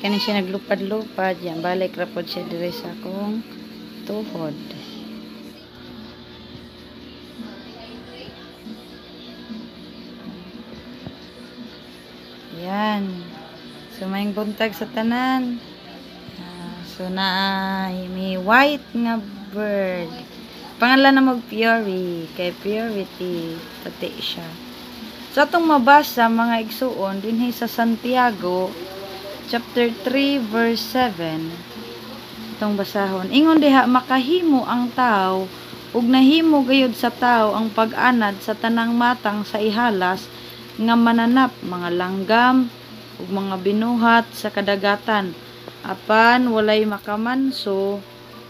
kani siya naglupad-lupad yan balik ra pod siya diri sa akong tuhod. Yan. So maayong buntag sa tanan. So na may white nga bird. Pangalan na mag Purity, kay Purity pati siya. So atong mabasa mga igsuon dinhi sa Santiago chapter 3 verse 7. Itong basahon. Ingon diha makahimo ang tao ug nahimo gayud sa tao ang pag-anad sa tanang matang sa ihalas nga mananap mga langgam ug mga binuhat sa kadagatan apan walay makamanso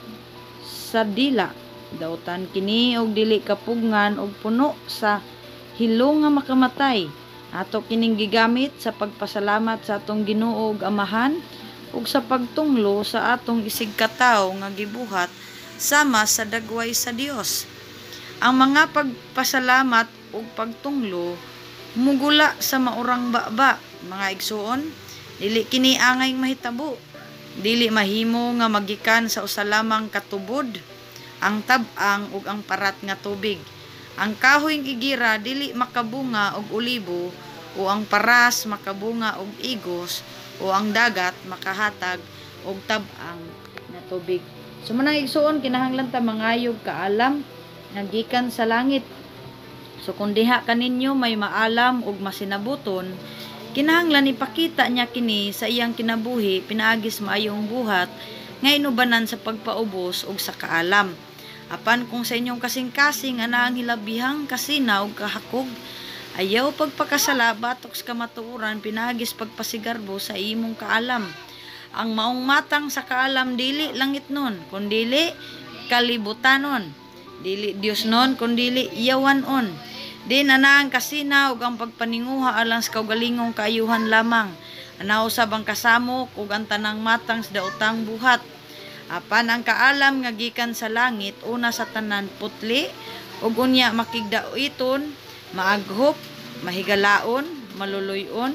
sa dila. Dautan kini og dili kapugngan og puno sa hilo nga makamatay. Ato kining gigamit sa pagpasalamat sa atong Ginoo ug Amahan ug sa pagtunglo sa atong isig katawo nga gibuhat sama sa dagway sa Dios. Ang mga pagpasalamat ug pagtunglo mugula sa maurang baba, mga igsuon, dili kini angay mahitabo. Dili mahimo nga magikan sa usa lamang katubod, ang tab-ang ug ang parat nga tubig. Ang kahoyng igira dili makabunga og olibo, o ang paras makabunga og igos, o ang dagat makahatag og tab-ang nga tubig. So manang igsuon kinahanglan ta mangayog kaalam nga gikan sa langit. So kung diha kaninyo may maalam ug masinabuton, kinahanglan ipakita niya kini sa iyang kinabuhi pinaagis maayong buhat nga inubanan sa pagpaubos ug sa kaalam. Apan kung sa inyong kasing-kasing ana ang hilabihang kasina ug kahakog, ayaw pagpakasala batok sa kamatuoran pinagis pagpasigarbo sa imong kaalam. Ang maong matang sa kaalam dili langit nun, kundili kalibutanon. Dili Dios nun, kundili iyawanon. Di na ang kasina ug ang pagpaninguha alang sa kaugalingong kaayuhan lamang. Anaw usab ang kasamo ug ang tanang matang sa daotang buhat. Apan ang kaalam nga gikan sa langit una sa tanan putli ug unya makigdaiton, maaghop, mahigalaon, maluluyon,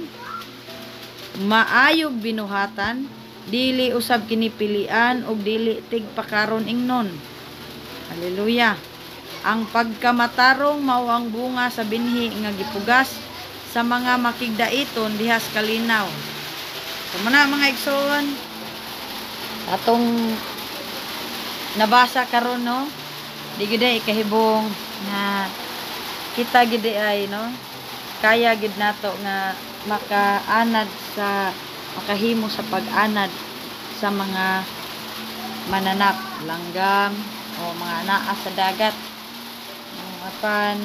maayog binuhatan, dili usab kini pilian ug dili tigpakaron ingnon. Hallelujah. Ang pagkamatarong mao ang bunga sa binhi nga gipugas sa mga makigdaiton dihas kalinaw. So muna mga igsoon, atong nabasa karon no, di gid ay kahibong nga kita gid ay no, kaya gid nato nga makaanad sa makahimo sa pag-anad sa mga mananap, langgam o mga naa sa dagat. Apan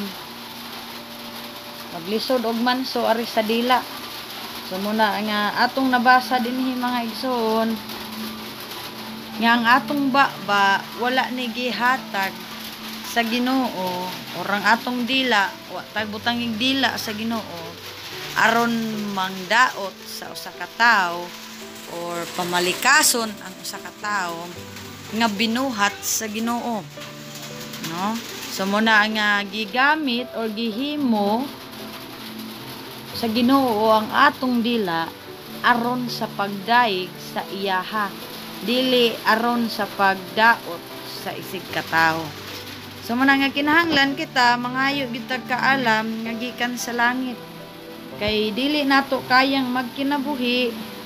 maglisod og manso ari sa dila. So muna nga atong nabasa dinhi mga igsoon nga ang atong baba wala ni gihatag sa Ginoo orang atong dila wa tagbutangig dila sa Ginoo aron mangdaot sa usa ka tawo or pamalikason ang usa ka tawo nga binuhat sa Ginoo, no? So muna nga gigamit or gihimo sa Ginoo ang atong dila aron sa pagdaig sa iyaha, dili aron sa pagdaot sa isig katawo. So muna nga kinahanglan kita mangayo bitag kaalam nga gikan sa langit. Kay dili nato kayang magkinabuhi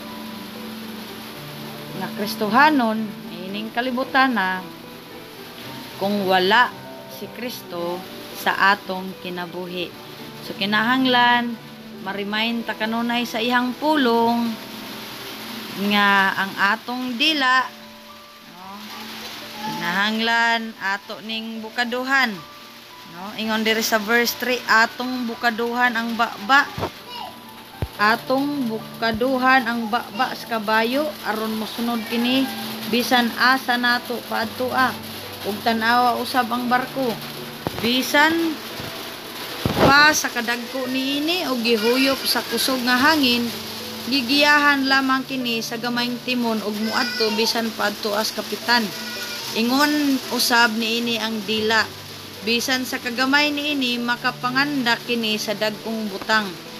na Kristohanon ining kalibutan na kung wala si Kristo sa atong kinabuhi. So kinahanglan ma-remind ta kanunay sa ihang pulong nga ang atong dila no, kinahanglan ato ning bukaduhan, no? Ingon diri sa verse 3, atong bukaduhan ang baba, atong bukaduhan ang baba sa kabayo aron mosunod kini bisan asa nato paadtoa ug tan-awa usab ang barko bisan pa sa kadagko niini og gihuyop sa kusog nga hangin, gigiyahan lamang kini sa gamayng timon ug muadto bisan paadto as kapitan. Ingon usab niini ang dila, bisan sa kagamay niini makapangandak kini sa dagkong butang.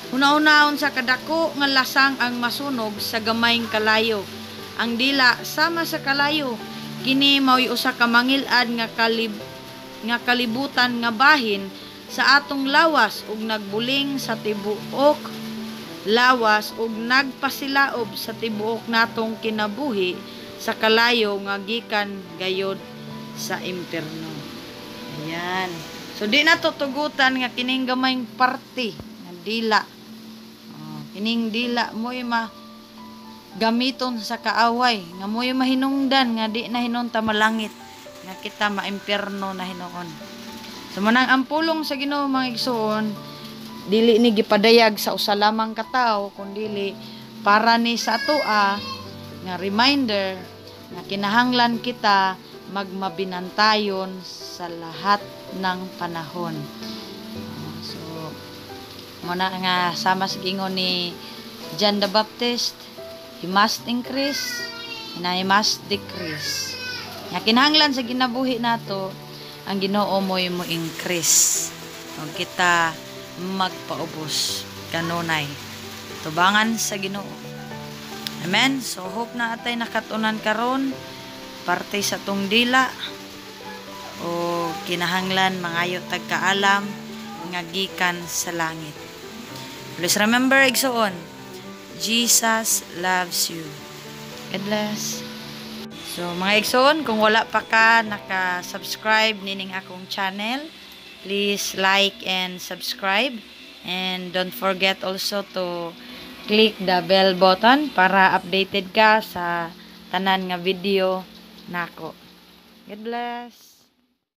Una-unaon sa kadako nga lasang ang masunog sa gamayng kalayo. Ang dila sama sa kalayo. Kini mao'y usa ka mangil-ad nga kalibutan nga bahin sa atong lawas ug nagbuling sa tibuok lawas ug nagpasilaob sa tibuok natong kinabuhi sa kalayo nga gikan gayod sa impierno. Ayan. So di na tutugutan nga kining gamayng parte nga dila. Kining dila mo'y gamiton sa kaaway nga mo'y mahinungdan nga di na hinunta malangit nga kita maimpierno na hinuon. So manang ang pulong sa Ginoo mga igsoon dili ni gipadayag sa usa lamang ka tawo kundi para ni sa atoa nga reminder nga kinahanglan kita magmabinantayon sa lahat ng panahon. So muna nga sama sa gingon ni John the Baptist, he must increase and I must decrease. Nga kinahanglan sa ginabuhi nato ang Ginoo mo increase. Kung kita magpaubos kanunay tubangan sa Ginoo. Amen. So hope na atay nakatunan karon parte sa tong dila o kinahanglan mangayo tagkaalam nga gikan sa langit. Please remember, igsoon, Jesus loves you. God bless. So, mga igsoon, kung wala pa ka naka-subscribe nining akong channel, please like and subscribe. And don't forget also to click the bell button para updated ka sa tanan nga video nako. God bless.